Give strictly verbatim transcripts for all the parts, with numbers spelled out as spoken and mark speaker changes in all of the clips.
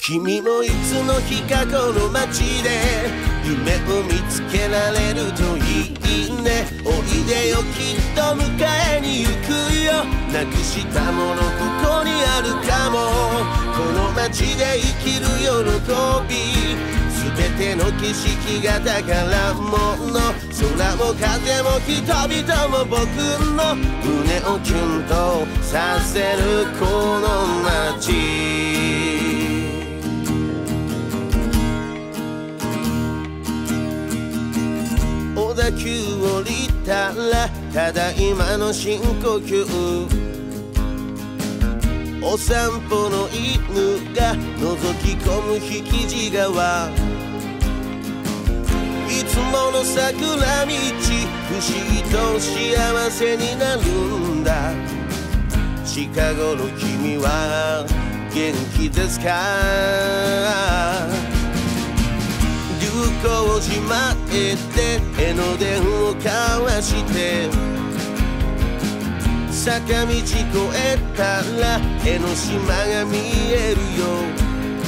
Speaker 1: 君もいつの日かこの街で夢を見つけられるといいね。おいでよきっと迎えに行くよ。なくしたものここにあるかも。この街で生きる喜び、全ての景色が宝物。空も風も人々も僕の胸をキュンとさせるこの街。小田急降りたらただいまの深呼吸。お散歩の犬が覗き込む引地川。いつもの桜道不思議と幸せになるんだ。近頃君は元気ですか。流行寺前で江ノ電を交わして坂道越えたら江ノ島が見えるよ。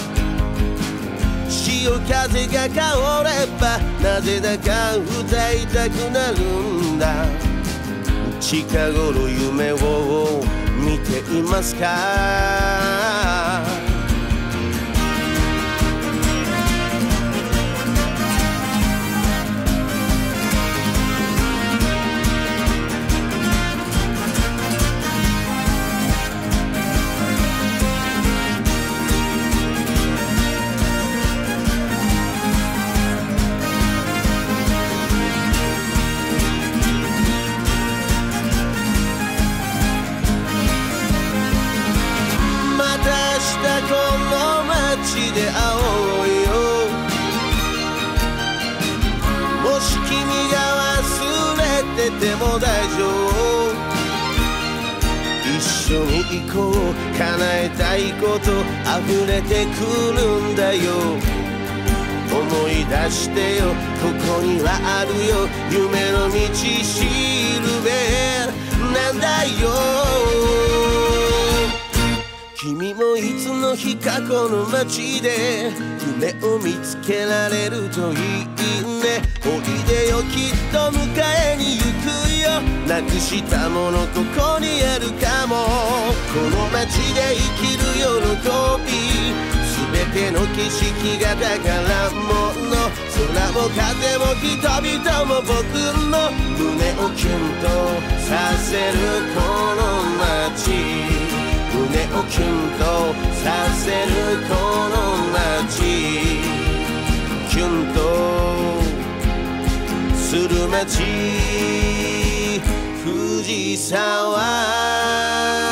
Speaker 1: 潮風が香ればなぜだか歌いたくなるんだ。近頃夢を見ていますか。この街で会おうよ。もし君が忘れてても大丈夫。一緒に行こう。叶えたいこと溢れてくるんだよ。思い出してよ、ここにはあるよ。夢の道しるべなんだよ。君もいつの日かこの街で夢を見つけられるといいね。おいでよきっと迎えに行くよ。なくしたものここにあるかも。この街で生きる喜び、全ての景色が宝物。空も風も人々も僕の胸をキュンとさせるこの街。胸をキュンとさせるこの街。キュンとする街藤沢。